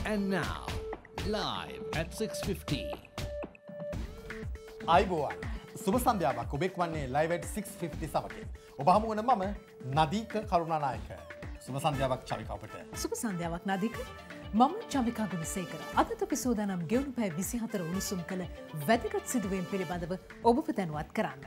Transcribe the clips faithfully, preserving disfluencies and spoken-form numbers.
And now, live at six fifty. අයිබෝවන් සුබ සන්ධ්‍යාවක් ඔබෙක් වන්නේ live at six fifty සමගින්. ඔබ හමු වන මම නදීක කරුණානායක. සුබ සන්ධ්‍යාවක් චවිකා ඔබට. සුබ සන්ධ්‍යාවක් නදීක. මම චවිකා ගුණසේකර. අදත් අපි සූදානම් ගෙවුණු පැය විසිහතර උණුසුම් කළ වැදගත් සිදුවීම් පිළිබඳව ඔබව දැනුවත් කරන්න.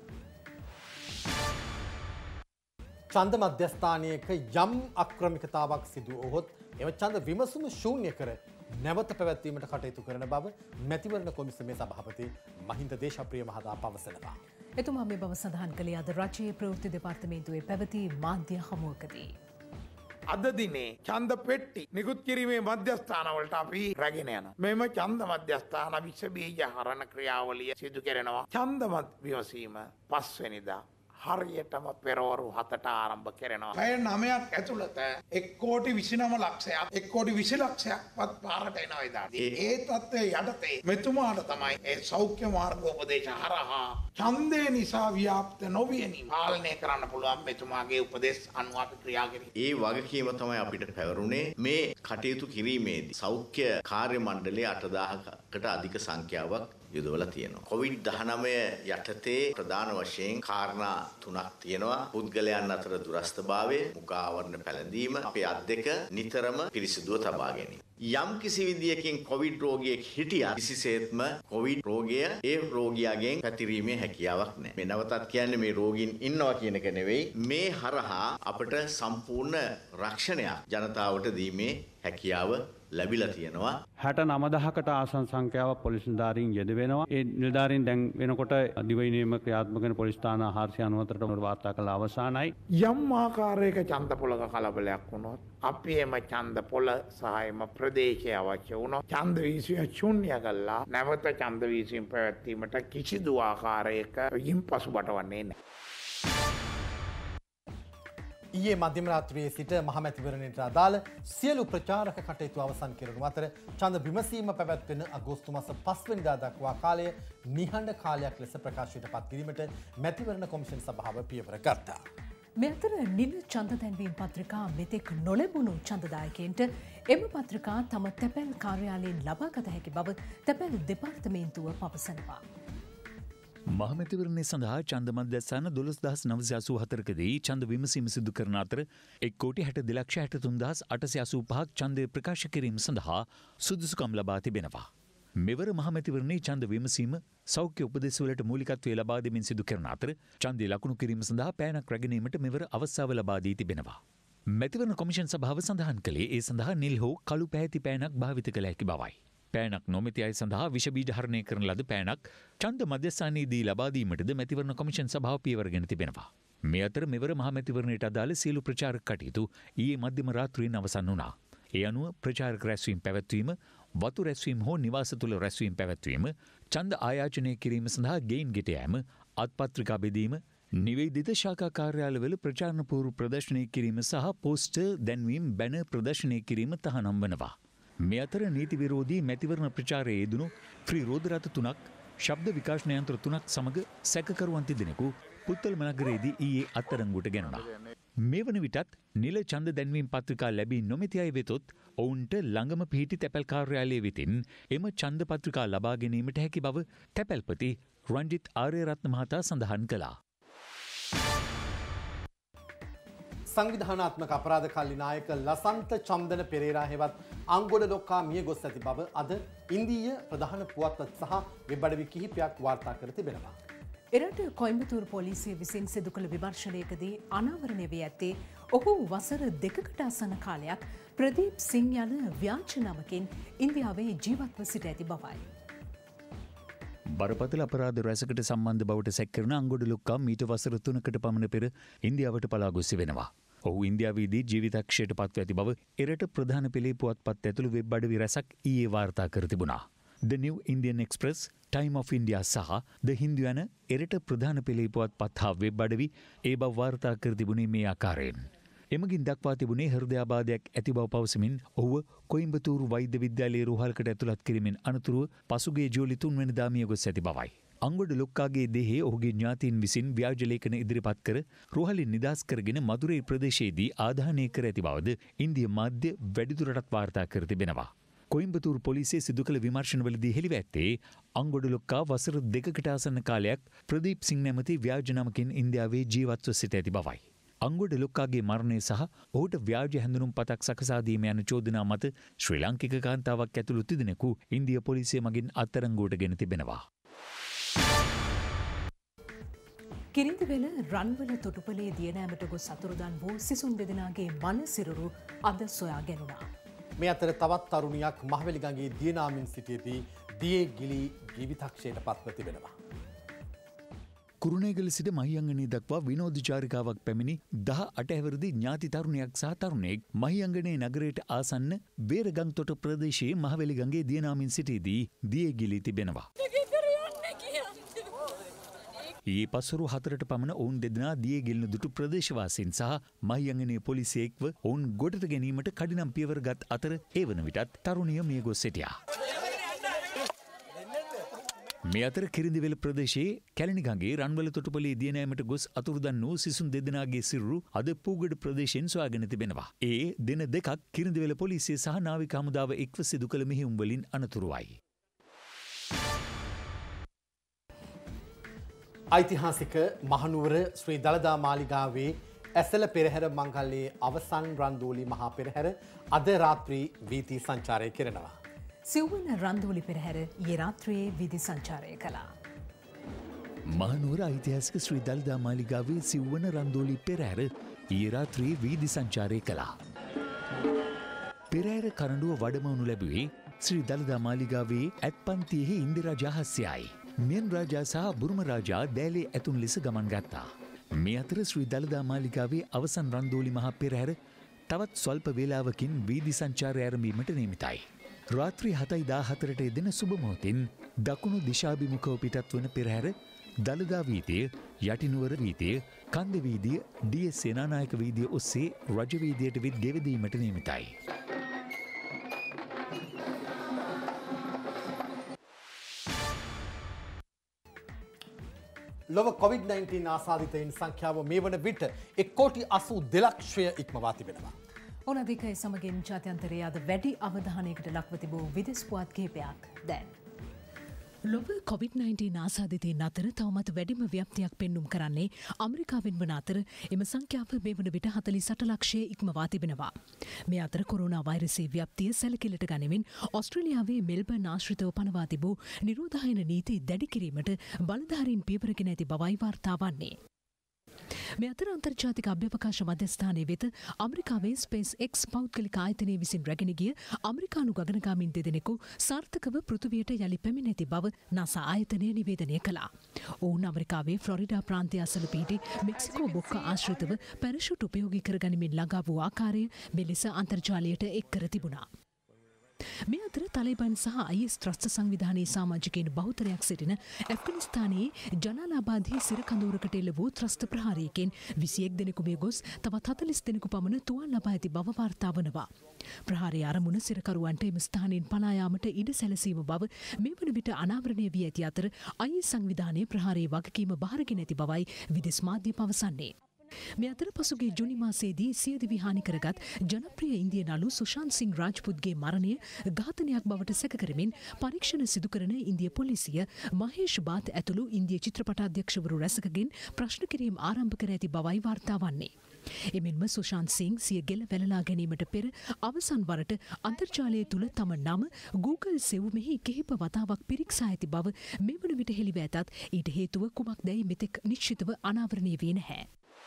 ඡන්ද මධ්‍යස්ථානයක යම් අක්‍රමිකතාවක් සිදු වුවහොත් එම ඡන්ද විමසුම ශූන්‍ය කර නැවත පැවැත්වීමට කටයුතු කරන බව මැතිවරණ කොමිසමේ සභාපති මහින්ද දේශප්‍රිය මහතා පවසනවා. එතුමා මේ බව සඳහන් කළේ අද රජයේ ප්‍රවෘත්ති දෙපාර්තමේන්තුවේ පැවති මාධ්‍ය හමුවකදී. අද දිනේ ඡන්ද පෙට්ටි නිකුත් කිරීමේ මධ්‍යස්ථානවලට අපි රැගෙන යනවා. මෙම ඡන්ද මධ්‍යස්ථාන විෂ බීජ හරණ ක්‍රියාවලිය සිදු කරනවා. ඡන්ද මත් විමසීම පස්වෙනිදා හරියටම පෙරවරු හතට ආරම්භ කරනවා. පැය නවයක් ඇතුළත එක් කෝටි විසිනම ලක්ෂයක් එක් කෝටි විසි ලක්ෂයක්වත් පාරට එනවා එදාදී. ඒ තත්ත්වයේ යටතේ මෙතුමාට තමයි ඒ සෞඛ්‍ය මාර්ගෝපදේශ හරහා ඡන්දේ නිසා ව්‍යාප්ත නොවියනි පාලනය කරන්න පුළුවන් මෙතුමාගේ උපදේශ අනුව අපි ක්‍රියා කරේ. ඒ වගකීම තමයි අපිට පැවරුනේ මේ කටයුතු කිරීමේදී. සෞඛ්‍ය කාර්ය මණ්ඩලයේ අටදාහකට අධික සංඛ්‍යාවක් යොදවලා තියෙනවා. කොවිඩ් දහනවය යටතේ ප්‍රධාන වශයෙන් කාරණා තුනක් තියෙනවා. පුද්ගලයන් අතර දුරස්ථභාවය, මුඛ ආවරණ පැළඳීම, අපේ අත් දෙක නිතරම පිරිසිදුව තබා ගැනීම. යම් කිසි විදියකින් කොවිඩ් රෝගියෙක් හිටියා කිසිසේත්ම කොවිඩ් රෝගය ඒ රෝගියාගෙන් පැතිරීමේ හැකියාවක් නැහැ. මේ නැවතත් කියන්නේ මේ රෝගීන් ඉන්නවා කියන එක නෙවෙයි. මේ හරහා අපට සම්පූර්ණ රක්ෂණයක් ජනතාවට දීමේ හැකියාව ලැබිලා තියෙනවා. හැට නවදහකට ආසන්න සංඛ්‍යාවක් පොලිස් නිලධාරීන් යෙද වෙනවා. ඒ නිලධාරීන් දැන් වෙනකොට දිවයිනේම ක්‍රියාත්මක වෙන පොලිස් ස්ථාන හාරසිය අනූවතරට වාර්තා කළ අවසానයි. යම් ආකාරයක ඡන්ද පොලක කලබලයක් වුණොත් අපි එම ඡන්ද පොල සහ එම ප්‍රදේශය අවශ්‍ය වුණොත් ඡන්ද වීසිය ශූන්‍ය කළා නැවත ඡන්ද වීසියෙන් පැවැත්වීමට කිසිදු ආකාරයක යින් පසුබට වන්නේ නැහැ. ඊයේ මධ්‍යම රාත්‍රියේ සිට මහමැතිවරණයට අදාළ සියලු ප්‍රචාරක කටයුතු අවසන් කරනු අතර ඡන්ද විමසීම පැවැත්වෙන අගෝස්තු මාස පස්වෙනිදා දක්වා කාලය නිහඬ කාලයක් ලෙස ප්‍රකාශයට පත් කිරීමට මැතිවරණ කොමිෂන් සභාව පියවර ගත්තා. මේ අතර නිල ඡන්ද දැන්වීම් පත්‍රිකා මෙතෙක් නොලැබුණු ඡන්දදායකයන්ට එම පත්‍රිකා තම තැපැල් කාර්යාලයෙන් ලබාගත හැකි බව තැපැල් දෙපාර්තමේන්තුව පවසනවා. මහමැතිවරණය සඳහා ඡන්ද මධ්‍යස්ථාන දොළොස් දහස් නවසිය අසූ හතරකදී ඡන්ද විමසීම සිදු කරන අතර එක් කෝටි හැට දෙලක්ෂ හැටතුන් දහස් අටසිය අසූ පහක් ඡන්දය ප්‍රකාශ කිරීම සඳහා සුදුසුකම් ලබා තිබෙනවා. මෙවර මහමැතිවරණයේ ඡන්ද විමසීම සෞඛ්‍ය උපදෙස්වලට මූලිකත්වය ලබා දෙමින් සිදු කරන අතර ඡන්දය ලකුණු කිරීම සඳහා පෑනක් රැගෙනීමට මෙවර අවස්ථාව ලබා දී තිබෙනවා. මැතිවරණ කොමිෂන් සභාව සඳහන් කළේ ඒ සඳහා නිල් හෝ කළු පැහැති පෑනක් භාවිත කළ හැකි බවයි. පෑනක් නොමැති අය සඳහා විෂ බීජ හරණය කරන ලද පෑනක් ඡන්ද මධ්‍යස්ථානයේදී ලබා දීමටද මැතිවරණ කොමිෂන් සභාව පියවරගෙන තිබෙනවා. මේ අතර මෙවර මහ මැතිවරණයට අදාළ සියලු ප්‍රචාරක කටයුතු ඊයේ මධ්‍යම රාත්‍රියෙන් අවසන් වුණා. ඒ අනුව ප්‍රචාරක රැස්වීම පැවැත්වීම, වතු රැස්වීම හෝ නිවාස තුළ රැස්වීම පැවැත්වීම, ඡන්ද ආයාචනය කිරීම සඳහා ගෙයින් ගෙට යෑම, අත්පත්‍රිකා බෙදීම, නිවේදිත ශාඛා කාර්යාලවල ප්‍රචාරණ පූර්ව ප්‍රදර්ශනය කිරීම සහ පෝස්ටර් දැන්වීම බැනර් ප්‍රදර්ශනය කිරීම තහනම් වනවා. මේ අතර නීති විරෝධී මැතිවරණ ප්‍රචාරයේ යෙදුණු ෆ්‍රී රෝද රථ තුනක්, ශබ්ද විකාශන යන්ත්‍ර තුනක් සමග සැකකරුවන් තිදෙනෙකු පුත්තලම නගරයේදී ඊයේ අත්අඩංගුවට ගැනුණා. මේ වන විටත් නිල ඡන්ද දැන්වීම් පත්‍රිකා ලැබී නොමැති අය වෙතොත් ඔවුන්ට ළඟම පිහිටි තැපැල් කාර්යාලය වෙතින් එම ඡන්ද පත්‍රිකා ලබා ගැනීමට හැකි බව තැපැල්පති රංජිත් ආර්යරත්න මහතා සඳහන් කළා. සංවිධානාත්මක අපරාධ කල්ලි නායක ලසන්ත චන්දන පෙරේරා හෙවත් අංගොඩ ලොක්කා මිය ගොස් ඇති බව අද ඉන්දීය ප්‍රධාන පුවත්පත් සහ වෙබ් අඩවි කිහිපයක් වාර්තා කර තිබෙනවා. එරට කොයිම්බතූර් පොලිසිය විසින් සිදු කළ විමර්ශනයකදී අනාවරණය වී ඇත්තේ ඔහු වසර දෙකකට ආසන්න කාලයක් ප්‍රදීප් සිං යන ව්‍යාජ නමකින් ඉන්දියාවේ ජීවත්ව සිට ඇති බවයි. බරපතල අපරාධ රැසකට සම්බන්ධ බවට සැකකරන අංගොඩ ලොක්කා මීට වසර තුනකට පමණ පෙර ඉන්දියාවට පලා ගොස් වෙනවා. ඔහු ඉන්දියාවේදී ජීවිතක්ෂයට පත්ව ඇති බව එරට ප්‍රධාන පෙළේ පුවත්පත් ඇතුළු වෙබ් අඩවි රැසක් ඊයේ වාර්තා කර තිබුණා. The New Indian Express, Time of India සහ The Hindu යන එරට ප්‍රධාන පෙළේ පුවත්පත් හා වෙබ් අඩවි ඒ බව වාර්තා කර තිබුණේ මේ ආකාරයෙන්. එමගින් දක්වා තිබුණේ හෘදයාබාධයක් ඇති බව පවසමින් ඔහුව කොයිම්බතූරු වෛද්‍ය විද්‍යාලයේ රෝහලකට ඇතුළත් කිරීමෙන් අනතුරුව පසුගිය ජූලි තුන්වැනිදා මිය ගොස් ඇති බවයි. අංගොඩ ලොක්කාගේ දෙහේ ඔහුගේ ඥාතීන් විසින් ව්‍යාජ ලේඛන ඉදිරිපත් කර රෝහලින් නිදහස් කරගෙන මදුරේ ප්‍රදේශයේදී ආදාහනය කර ඇති බවද ඉන්දිය මාධ්‍ය වැඩිදුරටත් වාර්තා කර තිබෙනවා. කොයිම්බතූරු පොලිසිය සිදු කළ විමර්ශනවලදී හෙළිව ඇත්තේ අංගොඩලොක්කා වසර දෙකකට ආසන්න කාලයක් ප්‍රදීප් සිං නැමැති ව්‍යාජ නමකින් ඉන්දියාවේ ජීවත්ව සිට ඇති බවයි. අංගොඩලොක්කාගේ මරණය සහ ඔහුට ව්‍යාජ හැඳුනුම් පතක් සකසා දීම යන චෝදනා මත ශ්‍රී ලාංකික කාන්තාවක් ඇතුළු තිදෙනෙකු ඉන්දියා පොලිසිය මගින් අත්අඩංගුවට ගෙන තිබෙනවා. කිරිඳිවැල රන්වල තොටුපළේ දියනෑමට ගොස් අතුරුදන් වූ සිසුන් දෙදෙනාගේ මන සිරුරු අද සොයා ගැනුණා. මේ අතර තවත් තරුණියක් මහවැලිගඟේ දියනාමින් සිටියදී දියේ ගිලී ජීවිතක්ෂයට පත්ව තිබෙනවා. කුරුණේගල සිට මහියංගනී දක්වා විනෝදචාරිකාවක් පැමිණි දහ අට හැවිරිදි ඥාති තරුණයක් සහ තරුණයෙක් මහියංගනේ නගරයට ආසන්න වේරගංතොට ප්‍රදේශයේ මහවැලිගඟේ දියනාමින් සිටියදී දියේ ගිලී තිබෙනවා. ඊයේ පස්වරු හතරට පමණ ඔවුන් දෙදෙනා දියේ ගිලින දුටු ප්‍රදේශවාසීන් සහ මහියංගනේ පොලිසිය එක්ව ඔවුන් ගොඩට ගැනීමට කඩිනම් පියවර ගත් අතර ඒ වන විටත් තරුණිය මිය ගොස් සිටියා. මේ අතර කිරිඳිවැල ප්‍රදේශයේ කැලණිගඟේ රන්වල තොටුපළේ දියනෑමට ගොස් අතුරුදන් වූ සිසුන් දෙදෙනාගේ සිරුරු අද පූගඩ ප්‍රදේශයෙන් සොයාගෙන තිබෙනවා. ඒ දින දෙකක් කිරිඳිවැල පොලිසිය සහ නාවික හමුදාව එක්ව සිදු කළ මෙහෙයුම් වලින් අනතුරුවයි. ඓතිහාසික මහනුවර ශ්‍රී දළදා මාලිගාවේ ඇසළ පෙරහැර මංගල්‍යයේ අවසන් රන්දෝලි මහා පෙරහැර අද රාත්‍රී වීථි සංචාරය කෙරෙනවා. සිව්වන රන්දෝලි පෙරහැර ඊයේ රාත්‍රියේ වීථි සංචාරය කළා. මහනුවර ඓතිහාසික ශ්‍රී දළදා මාලිගාවේ සිව්වන රන්දෝලි පෙරහැර ඊයේ රාත්‍රියේ වීථි සංචාරය කළා. පෙරහැර කරඬුව වඩමවනු ලැබුවේ ශ්‍රී දළදා මාලිගාවේ ඇත්පන්තියෙහි ඉන්දිරා ජාහස්‍යයි. මෙන් රාජා සහ බුරුම රාජා දෑලේ ඇතුන් ලෙස ගමන් ගත්තා. මේ අතර ශ්‍රී දළදා මාලිගාවේ අවසන් රන්දෝලි මහා පෙරහැර තවත් ස්වල්ප වේලාවකින් වීදි සංචාරය ආරම්භීමට නියමිතයි. රාත්‍රී හතයි දාහතරට යෙදෙන සුබ මොහොතින් දකුණු දිශාභිමුඛව පිටත් වන පෙරහැර දළදා වීදිය, යටිනුවර වීදිය, කන්ද වීදිය, ඩී.එස්. සේනානායක වීදිය ඔස්සේ රජ වීදියට විත් ගෙවදීමට නියමිතයි. ලොව කොවිඩ් නයින්ටීන් ආසාදිතයින් සංඛ්‍යාව මේ වන විට එක් කෝටි අසූ දෙලක්ෂය ඉක්මවා තිබෙනවා. ඔන අධිකය සමගින් ජාත්‍යන්තරයේ අද වැඩි අවධානයකට ලක්ව තිබූ විදෙස් පුවත් කිහිපයක් දැන්. ලොව කොවිඩ් නයින්ටීන් ආසාදිතයින් අතර තවමත් වැඩිම ව්‍යාප්තියක් පෙන්නුම් කරන්නේ අමරිකාවෙන් වන අතර එම සංඛ්‍යාව මේ වන විට හතළිස් අට ලක්ෂය ඉක්මවා තිබෙනවා. මේ අතර කොරෝනා වෛරසයේ ව්‍යාප්තිය සැලකිලිට ගනිමින් ඔස්ට්‍රේලියාවේ මෙල්බර්න් ආශ්‍රිතව පනවා තිබූ නිරෝධායන නීති දැඩි කිරීමට බලධාරීන් පියවරගෙන ඇති බවයි වාර්තා වන්නේ. මේ අතර අන්තර්ජාතික අභ්‍යවකාශ මධ්‍යස්ථානයේ වෙත ඇමරිකාවේ ස්පේස් එක්ස් පෞද්ගලික ආයතනය විසින් රැගෙන ගිය ඇමරිකානු ගගනගාමීන් දෙදෙනෙකු සාර්ථකව පෘථිවියට යළි පැමිණ ඇති බව නාසා ආයතනය නිවේදනය කළා. ඔවුන් ඇමරිකාවේ ෆ්ලොරිඩා ප්‍රාන්තය අසල පිහිටි මෙක්සිකෝ බොක්ක ආශ්‍රිතව පැරෂුට් උපයෝගී කරගනිමින් ළඟා වූ ආකාරය මෙලෙස අන්තර්ජාලයට එක් කර තිබුණා. මේ අතර තලිබන් සහ අයිඑස් ත්‍රස්ත සංවිධානයේ සමාජිකයින් බහුතරයක් සිටින ඇෆ්ගනිස්තානයේ ජලාලාබාදයේ සිරකඳවුරකට එල්ල වූ ත්‍රස්ත ප්‍රහාරයකින් විසිඑක් දෙනෙකු මිය ගොස් තවත් හතළිස් දෙනෙකු පමණ තුවාල ලබා ඇති බව වාර්තා වනවා. ප්‍රහාරයේ අරමුණ සිරකරුවන්ට එම ස්ථානයෙන් පලා යාමට ඉඩ සැලසීම බව මේ වන විට අනාවරණය වී ඇති අතර අයිඑස් සංවිධානයේ ප්‍රහාරයේ වගකීම බාරගෙන ඇති බවයි විදෙස් මාධ්‍ය පවසන්නේ. මේ අතර පසුගේ ජුනි මාසයේදී සියදිවි හානි කරගත් ජනප්‍රිය ඉන්දිය නළු සුශාන්ත් සිං රාජ්පුත්ගේ මරණය ඝාතනයක් බවට සැක කරමින් පරීක්ෂණ සිදු කරන ඉන්දිය පොලිසිය මහේෂ් බාත් ඇතුළු ඉන්දිය චිත්‍රපට අධ්‍යක්ෂවරු රැසකගෙන් ප්‍රශ්න කිරීම ආරම්භ කර ඇති බවයි වාර්තා වන්නේ. එමෙන්ම සුශාන්ත් සිං සිය ගෙල වැළලා ගැනීමට පෙර අවසන් වරට අන්තර්ජාලය තුළ තම නම Google සෙවුමෙහි කිහිප වතාවක් පිරික්සා ඇති බව මේ වන විට හෙළිව ඇතත් ඊට හේතුව කුමක්දැයි මෙතෙක් නිශ්චිතව අනාවරණය වී නැහැ.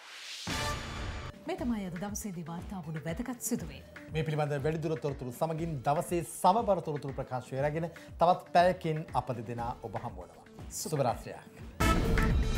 මේ තමයි අද දවසේදී වාර්තා වුණු වැදගත් සිදුවීම්. මේ පිළිබඳ වැඩිදුර තොරතුරු සමගින් දවසේ සමබර තොරතුරු ප්‍රකාශය රැගෙන තවත් පැයකින් අප දෙදෙනා ඔබ හමු වෙනවා. සුබ රාත්‍රියක්.